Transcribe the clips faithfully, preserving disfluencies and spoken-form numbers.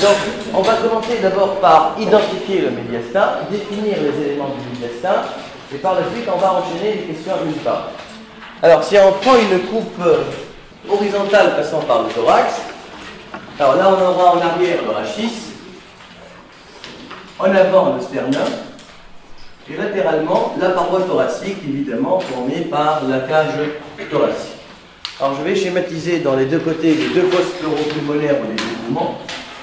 Donc, on va commencer d'abord par identifier le médiastin, définir les éléments du médiastin, et par la suite, on va enchaîner les questions une par une. Alors, si on prend une coupe horizontale passant par le thorax, alors là, on aura en arrière le rachis, en avant le sternum, et latéralement la paroi thoracique, évidemment formée par la cage thoracique. Alors, je vais schématiser dans les deux côtés les deux fosses pleuropulmonaires ou les deux poumons.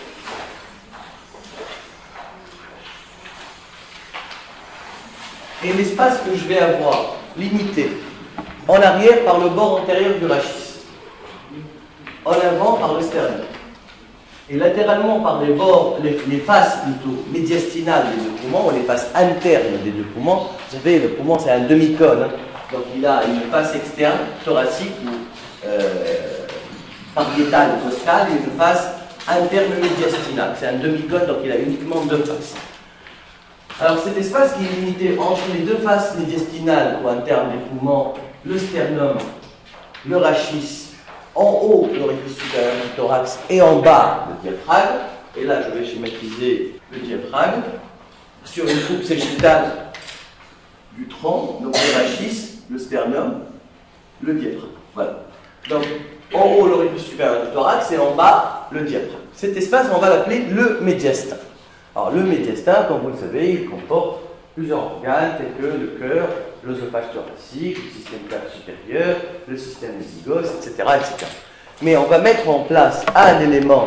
Et l'espace que je vais avoir limité en arrière par le bord antérieur du rachis, en avant par le sternum, et latéralement par les bords, les, les faces plutôt médiastinales des deux poumons, ou les faces internes des deux poumons. Vous savez, le poumon c'est un demi-cône, hein. Donc il a une face externe thoracique ou euh, pariétale costale et une face interne médiastinale. C'est un demi-cône, donc il a uniquement deux faces. Alors cet espace qui est limité entre les deux faces médiastinales ou internes des poumons, le sternum, le rachis, en haut l'orifice supérieur du thorax et en bas le diaphragme, et là je vais schématiser le diaphragme sur une coupe sagittale du tronc, donc le rachis, le sternum, le diaphragme. Voilà. Donc en haut l'orifice supérieur du thorax et en bas le diaphragme. Cet espace on va l'appeler le médiastin. Alors le médiastin, comme vous le savez, il comporte plusieurs organes tels que le cœur, l'œsophage thoracique, le système cave supérieur, le système zygos, et cetera, et cetera. Mais on va mettre en place un élément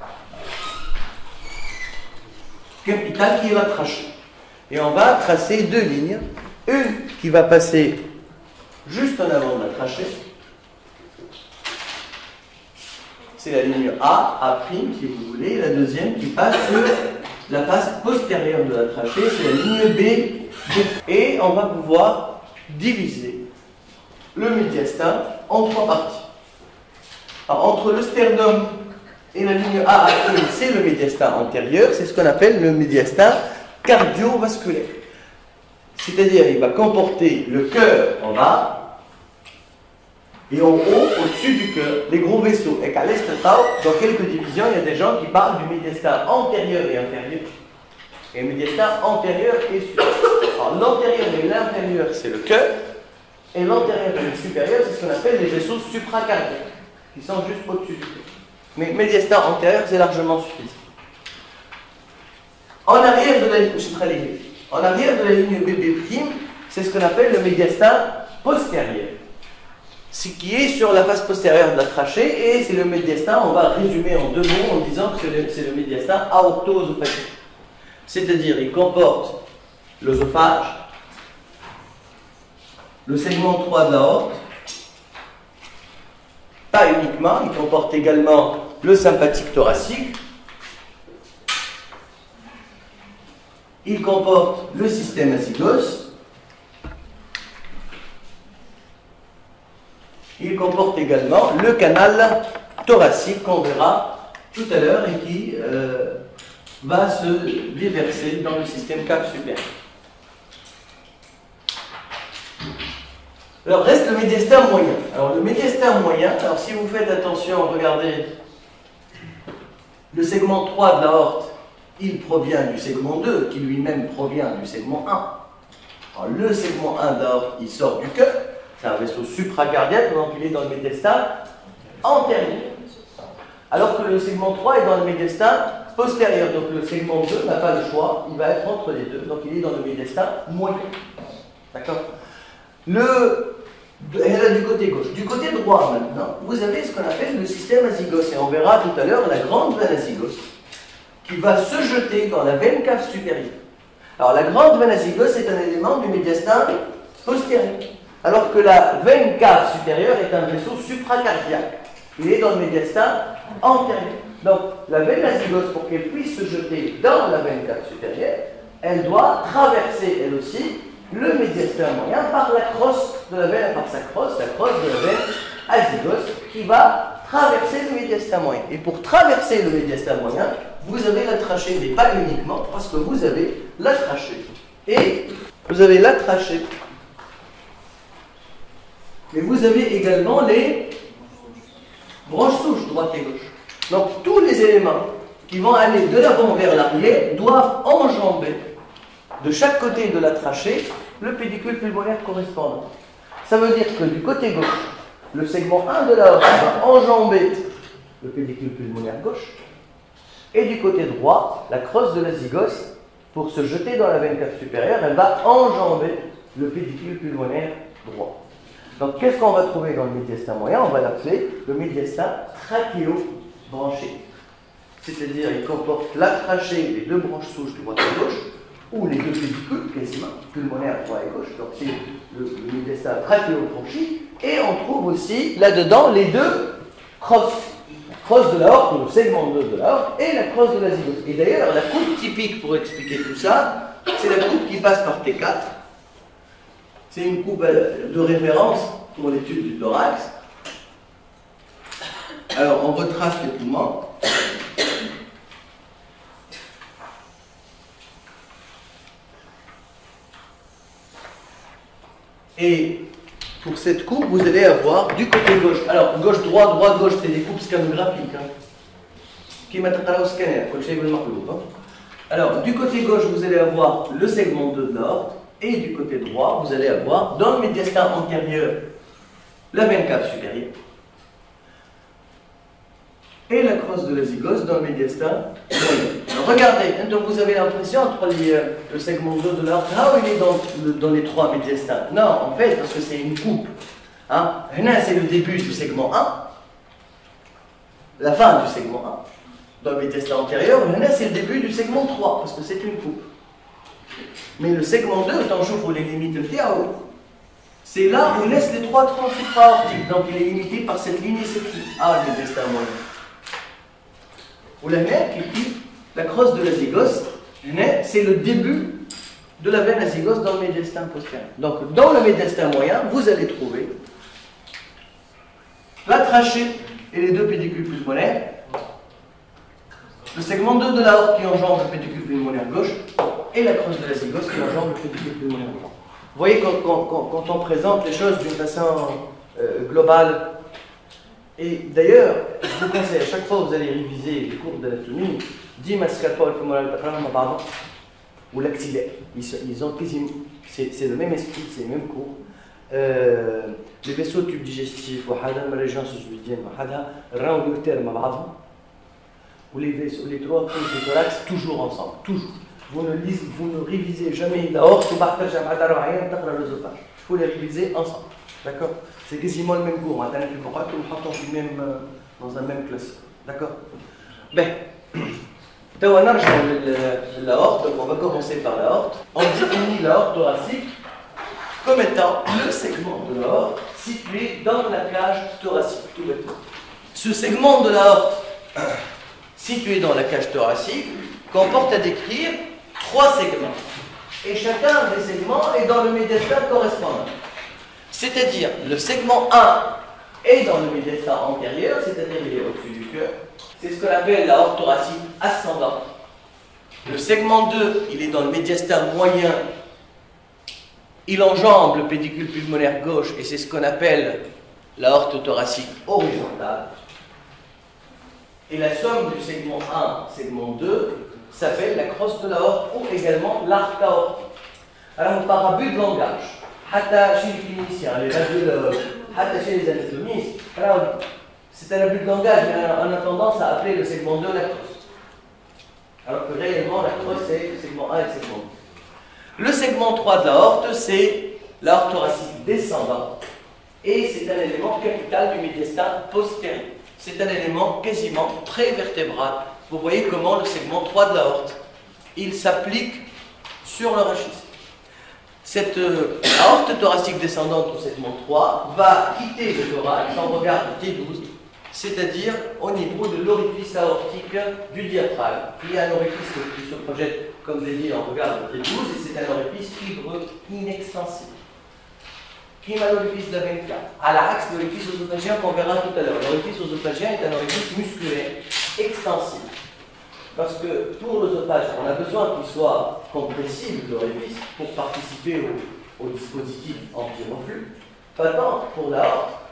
capital qui est la trachée. Et on va tracer deux lignes. Une qui va passer juste en avant de la trachée. C'est la ligne A, A', si vous voulez. Et la deuxième qui passe sur la face postérieure de la trachée, c'est la ligne B. Et on va pouvoir diviser le médiastin en trois parties. Alors, entre le sternum et la ligne A, c'est le médiastin antérieur, c'est ce qu'on appelle le médiastin cardiovasculaire. C'est-à-dire, il va comporter le cœur en bas et en haut, au-dessus du cœur, les gros vaisseaux. Et qu'à l'est, dans quelques divisions, il y a des gens qui parlent du médiastin antérieur et inférieur. Et le médiastin antérieur et supérieur. Alors, l'antérieur et l'inférieur, c'est le cœur. Et l'antérieur et le supérieur, c'est ce qu'on appelle les vaisseaux supracardiaques, qui sont juste au-dessus du cœur. Mais le médiastin antérieur, c'est largement suffisant. En arrière de la ligne, en arrière de la ligne B B', c'est ce qu'on appelle le médiastin postérieur. Ce qui est sur la face postérieure de la trachée, et c'est le médiastin, on va résumer en deux mots en disant que c'est le médiastin aorto-œsophagique. C'est-à-dire, il comporte l'œsophage, le segment trois de l'aorte, pas uniquement, il comporte également le sympathique thoracique, il comporte le système azygos, il comporte également le canal thoracique qu'on verra tout à l'heure et qui euh, va se déverser dans le système cave supérieur. Alors reste le médiastin moyen. Alors le médiastin moyen, alors si vous faites attention, regardez, le segment trois de l'aorte, il provient du segment deux, qui lui-même provient du segment un. Alors le segment un de l'aorte, il sort du cœur. C'est un vaisseau supracardiaque, donc il est dans le médiastin antérieur. Alors que le segment trois est dans le médiastin postérieur. Donc le segment deux n'a pas le choix, il va être entre les deux. Donc il est dans le médiastin moyen. D'accord? Le, elle est du côté gauche. Du côté droit maintenant, vous avez ce qu'on appelle le système azygos. Et on verra tout à l'heure la grande veine azygos qui va se jeter dans la veine cave supérieure. Alors la grande veine azygos est un élément du médiastin postérieur. Alors que la veine cave supérieure est un vaisseau supracardiaque. Il est dans le médiastin antérieur. Donc, la veine azygos, pour qu'elle puisse se jeter dans la veine cave supérieure, elle doit traverser, elle aussi, le médiastin moyen par la crosse de la veine, par sa crosse, la crosse de la veine azygos, qui va traverser le médiastin moyen. Et pour traverser le médiastin moyen, vous avez la trachée, mais pas uniquement, parce que vous avez la trachée. Et vous avez la trachée. Mais vous avez également les branches souches, droite et gauche. Donc tous les éléments qui vont aller de l'avant vers l'arrière doivent enjamber de chaque côté de la trachée le pédicule pulmonaire correspondant. Ça veut dire que du côté gauche, le segment un de l'aorte va enjamber le pédicule pulmonaire gauche, et du côté droit, la crosse de la zygos, pour se jeter dans la veine cave supérieure, elle va enjamber le pédicule pulmonaire droit. Donc, qu'est-ce qu'on va trouver dans le médiastin moyen? On va l'appeler le médiastin trachéo-branché. C'est-à-dire, il comporte la trachée, les deux branches souches droite et gauche, ou les deux pédicules, quasiment, pulmonaire droit et gauche. Donc, c'est le, le médiastin trachéo-branché. Et on trouve aussi, là-dedans, les deux crosses. La crosse de l'aorte, le segment deux de l'aorte, et la crosse de la zygose. Et d'ailleurs, la coupe typique pour expliquer tout ça, c'est la coupe qui passe par T quatre. C'est une coupe de référence pour l'étude du thorax. Alors, on retrace les poumons. Et pour cette coupe, vous allez avoir du côté gauche. Alors, gauche-droite, droite-gauche, c'est des coupes scanographiques. Hein. Qui m'attendra au scanner. Alors, du côté gauche, vous allez avoir le segment deux de l'aorte. Et du côté droit, vous allez avoir dans le médiastin antérieur la veine cave supérieure et la crosse de la zygose dans le médiastin moyen. Regardez, donc vous avez l'impression entre les, le segment deux de l'aorte, ah, il est dans, dans les trois médiastins. Non, en fait, parce que c'est une coupe. Hein. Là, c'est le début du segment un, la fin du segment un, dans le médiastin antérieur. Là, c'est le début du segment trois, parce que c'est une coupe. Mais le segment deux, quand j'ouvre les limites de Tiao, c'est là où laisse les trois troncs supraortiques. Donc il est limité par cette ligne et cette ligne. Ah, le médiastin moyen. Ou la mère qui dit la crosse de la zygose, c'est le début de la veine azygose dans le médiastin postérieur. Donc dans le médiastin moyen, vous allez trouver la trachée et les deux pédicules pulmonaires, le segment deux de l'aorte qui enjambe le pédicule pulmonaire gauche, et la crosse de la zygose qui enjambe le pédicule pulmonaire droit. Vous voyez, quand, quand, quand, quand on présente les choses d'une façon euh, globale, et d'ailleurs, je vous conseille, à chaque fois que vous allez réviser les cours d'anatomie, dis mascapol, ou l'axillaire, ils, ils ont quasiment, c'est le même esprit, c'est le même cours. Euh, les vaisseaux tubes digestifs, la région sous-judienne, ou les, vaisseaux, les trois couches du thorax, toujours ensemble, toujours. Vous ne, lisez, vous ne révisez jamais l'aorte ou partage l'œsophage. Il faut les réviser ensemble. D'accord? C'est quasiment le même cours. Maintenant, il faut pas que nous même dans un même classe. D'accord? Ben, l'aorte, on va commencer par l'aorte. On définit l'aorte thoracique comme étant le segment de l'aorte situé dans la cage thoracique. Tout bêtement. Ce segment de l'aorte situé dans la cage thoracique comporte à décrire trois segments. Et chacun des segments est dans le médiastin correspondant. C'est-à-dire, le segment un est dans le médiastin antérieur, c'est-à-dire il est au-dessus du cœur. C'est ce qu'on appelle l'aorte thoracique ascendante. Le segment deux, il est dans le médiastin moyen. Il enjambe le pédicule pulmonaire gauche et c'est ce qu'on appelle l'aorte thoracique horizontale. Et la somme du segment un, segment deux, s'appelle la crosse de l'aorte ou également l'arc aortique. Alors, par abus de langage, chez les cliniciens, les radiologues, chez les anatomistes, c'est un abus de langage, mais on a tendance à appeler le segment deux la crosse. Alors que réellement, la crosse, c'est le segment un et le segment deux. Le segment trois de l'aorte, c'est l'aorte thoracique descendante. Et c'est un élément capital du médiastin postérieur. C'est un élément quasiment prévertébral. Vous voyez comment le segment trois de l'aorte, il s'applique sur le rachis. Cette euh, aorte thoracique descendante au segment trois va quitter le thorax en regard de T douze, c'est-à-dire au niveau de l'orifice aortique du diaphragme. Il y a un orifice qui se projette, comme je l'ai dit, en regard de T douze, et c'est un orifice fibreux inextensible. Qui est l'orifice de la veine cave, à l'axe de l'orifice œsophagien qu'on verra tout à l'heure. L'orifice œsophagien est un orifice musculaire extensible. Parce que pour l'œsophage, on a besoin qu'il soit compressible, l'orifice, pour participer au, au dispositif anti-reflux. Pas tant pour l'aorte,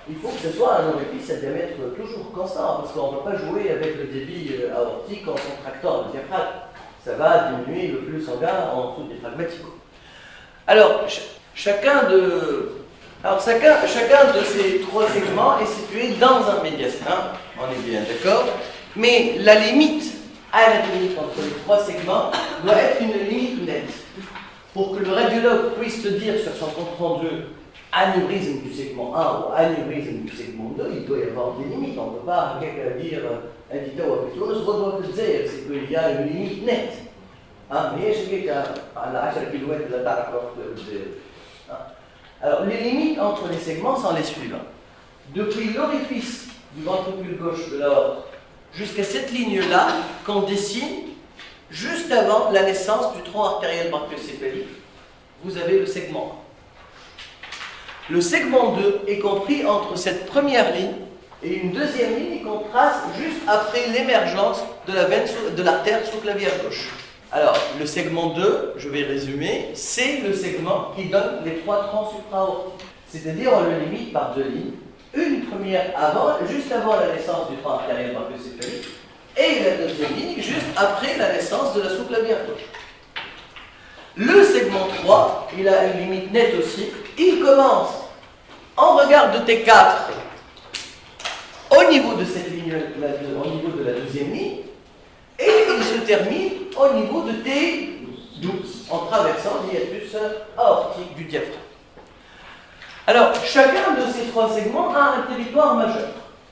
il faut que ce soit un orifice à diamètre toujours constant, parce qu'on ne peut pas jouer avec le débit aortique en contractant le diaphragme. Ça va diminuer le flux sanguin en dessous des diaphragmatique. Alors, ch chacun, de, alors chacun, chacun de ces trois segments est situé dans un médiastin, on est bien d'accord, mais la limite anatomique entre les trois segments doit être une limite nette. Pour que le radiologue puisse te dire sur son compte rendu anévrisme du segment un ou anévrisme du segment deux, il doit y avoir des limites. On ne peut pas dire un dita ou un Tunis, c'est qu'il y a une limite nette. Mais je sais qu'à dix kilomètres de la Tara. Alors, les limites entre les segments sont les suivantes. Depuis l'orifice du ventricule gauche de l'aorte jusqu'à cette ligne-là qu'on dessine juste avant la naissance du tronc artériel brachiocéphalique, vous avez le segment un. Le segment deux est compris entre cette première ligne et une deuxième ligne qu'on trace juste après l'émergence de la veine, de l'artère sous-clavière gauche. Alors, le segment deux, je vais résumer, c'est le segment qui donne les trois troncs supra-aortiques. C'est-à-dire, on le limite par deux lignes. Une première avant, juste avant la naissance du tronc artériel brachiocéphalique, et la deuxième ligne juste après la naissance de la sous-clavière gauche. Le segment trois, il a une limite nette aussi. Il commence en regard de T quatre au niveau de cette ligne, au niveau de la deuxième ligne, et il se termine au niveau de T douze, en traversant l'hiatus aortique du diaphragme. Alors, chacun de ces trois segments a un territoire majeur.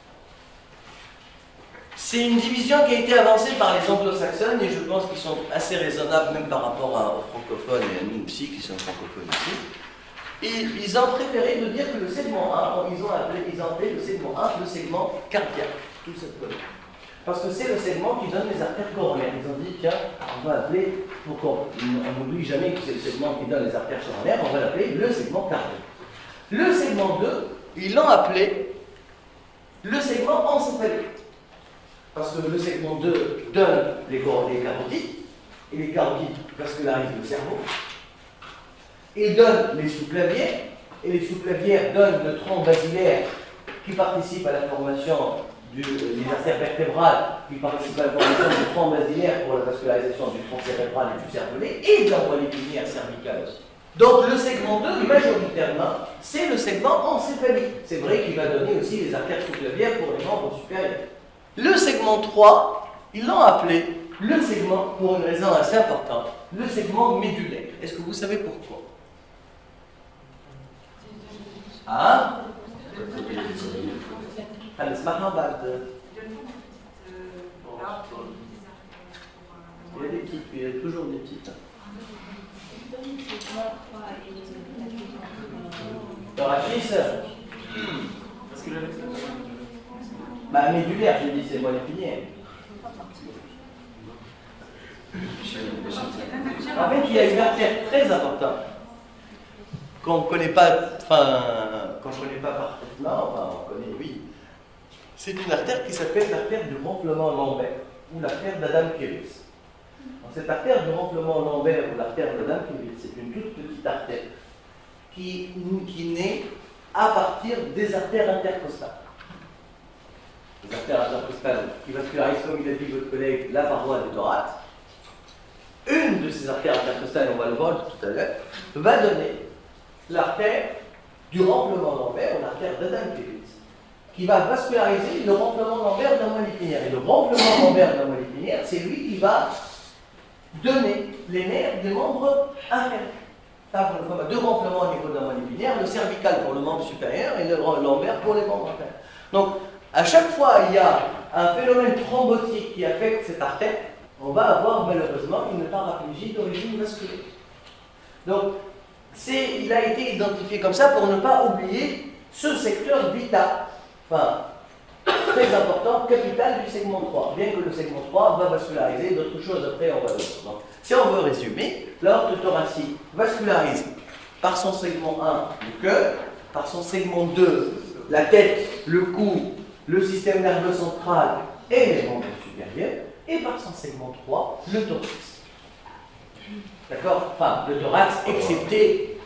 C'est une division qui a été avancée par les anglo-saxons et je pense qu'ils sont assez raisonnables même par rapport à, aux francophones et à nous aussi qui sommes francophones ici. Et ils ont préféré de dire que le segment un, ils ont appelé, ils ont appelé le segment un le segment cardiaque, tout simplement. Parce que c'est le segment qui donne les artères coronaires. Ils ont dit, tiens, on va appeler, pour qu'on n'oublie jamais que c'est le segment qui donne les artères coronaires, on va l'appeler le segment cardiaque. Le segment deux, ils l'ont appelé le segment encéphalique. Parce que le segment deux donne les carotides, et les carotides vascularisent le cerveau. Il donne les sous-clavières, et les sous-clavières donnent le tronc basilaire qui participe à la formation du, des artères vertébrales, qui participe à la formation du tronc basilaire pour la vascularisation du tronc cérébral et du cervelet, et de la moelle épinière cervicale aussi. Donc le segment deux, majoritairement, c'est le segment encéphalique. C'est vrai qu'il va donner aussi les artères sous-clavières pour les membres supérieurs. Le segment trois, ils l'ont appelé le segment, pour une raison assez importante, le segment médulaire. Est-ce que vous savez pourquoi? Hein? Il y a des types, il y a toujours des types. Torachis? Parce que le... Bah, médulaire, j'ai dit, c'est moelle épinière. En fait, il y a une artère très importante qu'on ne connaît pas, enfin, qu'on ne connaît pas parfaitement, enfin, on connaît, oui. C'est une artère qui s'appelle l'artère du renflement lombaire, ou l'artère d'Adam-Kevitz. Cette artère du renflement lombaire, ou l'artère d'Adam-Kevitz, c'est une toute petite artère qui, qui naît à partir des artères intercostales. Les artères intercostales qui vascularisent, comme il a dit votre collègue, la paroi du thorax. Une de ces artères intercostales, on va le voir tout à l'heure, va donner l'artère du renflement lombaire, ou l'artère d'Adam-Kevitz, qui va vasculariser le renflement lombaire de la moelle épinière. Et le renflement lombaire de la moelle épinière, c'est lui qui va donner les nerfs des membres inférieurs. Deux renflements au niveau de la moelle épinière, le cervical pour le membre supérieur et le lombaire pour les membres inférieurs. Donc, à chaque fois il y a un phénomène thrombotique qui affecte cette artère, on va avoir malheureusement une paraplégie d'origine vasculaire. Donc, il a été identifié comme ça pour ne pas oublier ce secteur vital, enfin, très important, capital du segment trois, bien que le segment trois va vasculariser d'autres choses après, on va le voir. Donc, si on veut résumer, l'aorte thoracique vascularise par son segment un le cœur, par son segment deux la tête, le cou, le système nerveux central et les membres supérieurs, et par son segment trois, le thorax. D'accord? Enfin, le thorax, excepté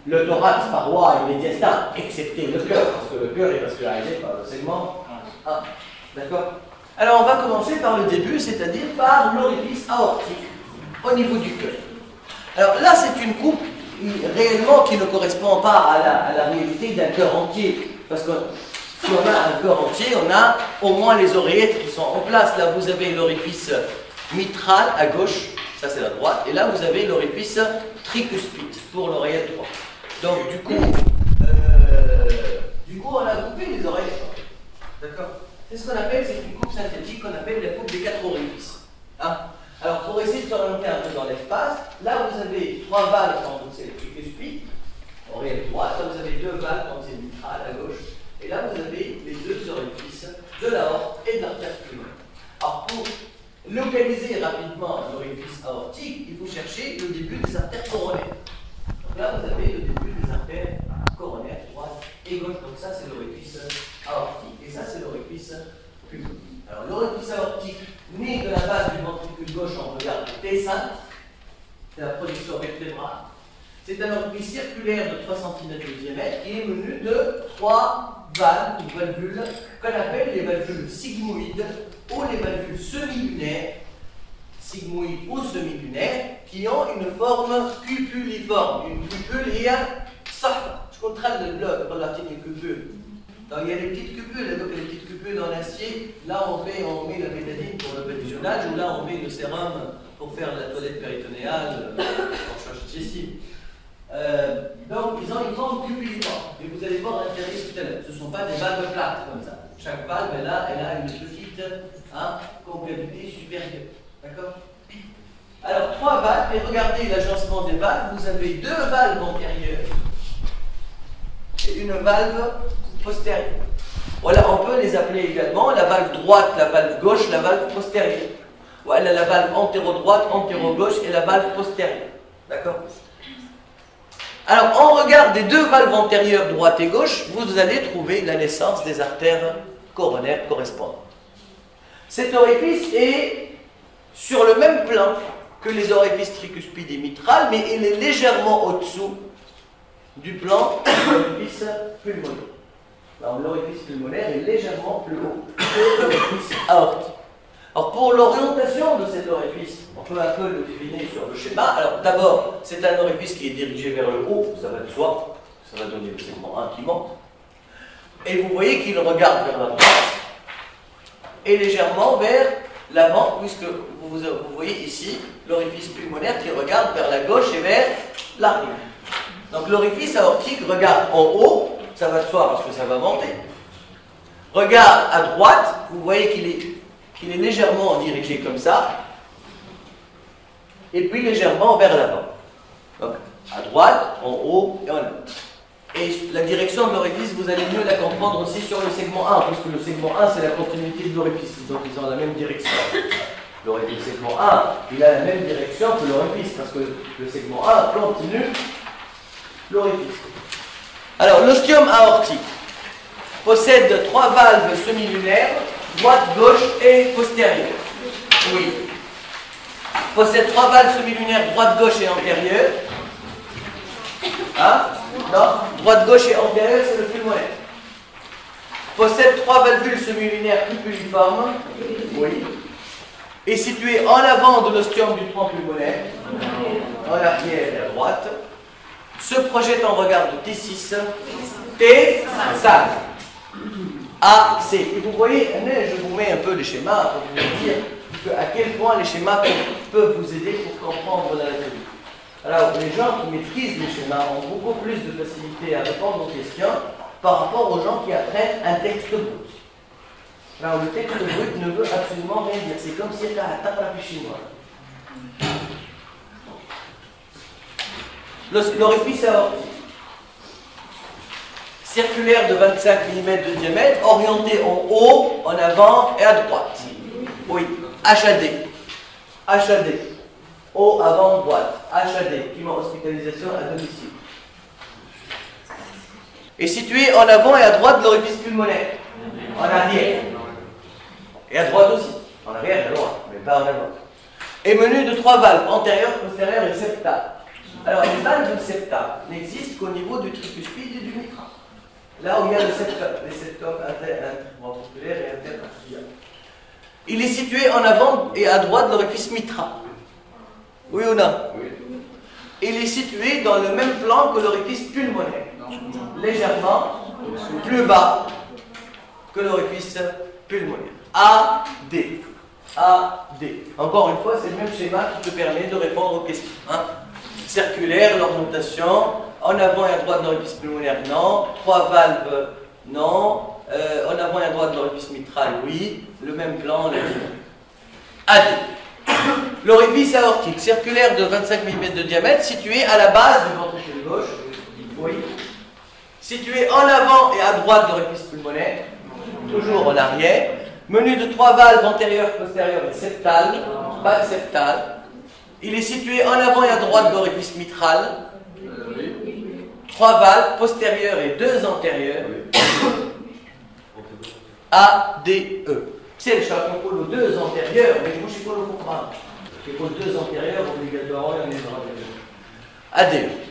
le thorax, paroi et médiastin, excepté le cœur, parce que le cœur est vascularisé par le segment un. D'accord? Alors on va commencer par le début, c'est-à-dire par l'orifice aortique au niveau du cœur. Alors là, c'est une coupe réellement qui ne correspond pas à la, à la réalité d'un cœur entier, parce que si on a un cœur entier, on a au moins les oreillettes qui sont en place. Là, vous avez l'orifice mitral à gauche, ça c'est la droite, et là vous avez l'orifice tricuspide pour l'oreillette droite. Donc du coup, euh, du coup, on a coupé les oreilles. D'accord? C'est ce qu'on appelle, c'est une coupe synthétique qu'on appelle la coupe des quatre orifices. Hein? Alors pour essayer de s'orienter un peu dans l'espace, là vous avez trois valves quand c'est le tricuspide, oreillette droite, là vous avez deux valves quand c'est le mitral à gauche, et là vous avez les deux orifices de l'aorte et de l'artère pulmonaire. Alors pour localiser rapidement l'orifice aortique, il faut chercher le début des artères coronaires. Donc là, vous avez le début des artères coronaires, droite et gauche. Donc ça, c'est l'orifice aortique. Et ça, c'est l'orifice pulmonaire. Alors l'orifice aortique, né de la base du ventricule gauche, on regarde le T cinq, c'est la production vertébrale. C'est un orifice circulaire de trois centimètres de diamètre qui est menu de trois valves ou valvules qu'on appelle les valvules sigmoïdes ou les valvules semi-lunaires, sigmoïdes ou semi-lunaires, qui ont une forme cupuliforme. Une cupule et un safra. Je contrôle le bloc pour la petite cupule. Donc il y a des petites cupules, donc il y a des petites cupules dans l'acier. Là on, fait, on met la bétadine pour le badigeonnage, ou là on met le sérum pour faire la toilette péritonéale, euh, pour changer ici. Euh, donc ils ont une forme cupuliforme. Et vous allez voir l'intérieur tout à l'heure. Ce ne sont pas des valves plates comme ça. Chaque valve, elle a, elle a une petite hein, concavité supérieure. D'accord? Alors, trois valves, et regardez l'agencement des valves. Vous avez deux valves antérieures et une valve postérieure. Voilà, on peut les appeler également la valve droite, la valve gauche, la valve postérieure. Voilà, la valve antéro-droite, antéro-gauche et la valve postérieure. D'accord? Alors, en regard des deux valves antérieures, droite et gauche, vous allez trouver la naissance des artères coronaires correspondantes. Cet orifice est sur le même plan que les orifices tricuspides et mitral, mais il est légèrement au-dessous du plan de l'orifice pulmonaire. Alors, l'orifice pulmonaire est légèrement plus haut que l'orifice aortique. Alors, pour l'orientation de cet orifice, on peut un peu le deviner sur le schéma. Alors, d'abord, c'est un orifice qui est dirigé vers le haut, ça va de soi, ça va donner le segment un qui monte. Et vous voyez qu'il regarde vers la droite et légèrement vers l'avant, puisque vous, vous voyez ici l'orifice pulmonaire qui regarde vers la gauche et vers l'arrière. Donc, l'orifice aortique regarde en haut, ça va de soi parce que ça va monter. Regarde à droite, vous voyez qu'il est qu'il est légèrement dirigé comme ça, et puis légèrement vers l'avant. Donc, à droite, en haut et en bas. Et la direction de l'orifice, vous allez mieux la comprendre aussi sur le segment un, puisque le segment un, c'est la continuité de l'orifice, donc ils ont la même direction. Le segment un, il a la même direction que l'orifice, parce que le segment un continue l'orifice. Alors, l'ostium aortique possède trois valves semi-lunaires, droite, gauche et postérieure. Oui. Possède trois valves semi-lunaires, droite, gauche et antérieure. Hein? Non? Droite, gauche et antérieure, c'est le pulmonaire. Possède trois valvules semi-lunaires cupuliformes. Oui. Est situé en avant de l'ostium du tronc pulmonaire, en arrière et à droite. Se projette en regard de T six, T cinq. A, C. Et vous voyez, je vous mets un peu les schémas pour vous dire à quel point les schémas peuvent vous aider pour comprendre l'anatomie. Alors, les gens qui maîtrisent les schémas ont beaucoup plus de facilité à répondre aux questions par rapport aux gens qui apprennent un texte brut. Alors, le texte brut ne veut absolument rien dire. C'est comme si c'était un tapapi chinois. L'orifice aortique. Circulaire de vingt-cinq millimètres de diamètre, orienté en haut, en avant et à droite. Oui, H A D. H A D. Haut, avant, droite. H A D, qui m'a hospitalisation à domicile. Est situé en avant et à droite de l'orifice pulmonaire. En arrière. Et à droite aussi. En arrière et à droite, mais pas en avant. Est menu de trois valves, antérieure, postérieure et septale. Alors, les valves septales n'existent qu'au niveau du tricuspide et du mitral. Là où il y a le septum, les septums interventriculaires et interartériels. Il est situé en avant et à droite de l'orifice mitral. Oui ou non? Oui. Il est situé dans le même plan que l'orifice pulmonaire. Légèrement plus bas que l'orifice pulmonaire. A, D. A, D. Encore une fois, c'est le même schéma qui te permet de répondre aux questions. Hein? Circulaire, l'orientation, en avant et à droite de l'orifice pulmonaire, non. Trois valves, non. Euh, en avant et à droite de l'orifice mitral, oui. Le même plan, la A, D. L'orifice aortique, circulaire de vingt-cinq millimètres de diamètre, situé à la base du ventricule gauche. Oui. Situé en avant et à droite de l'orifice pulmonaire, toujours en arrière. Menu de trois valves antérieures, postérieures et septales, pas septales. Il est situé en avant et à droite de l'orifice mitral. Trois valves postérieures et deux antérieures. A, D, E. C'est le chat qu'on colle aux deux antérieures, mais je ne colle au contraire. Je colle deux antérieures, obligatoirement, il y en a une. A, D, E.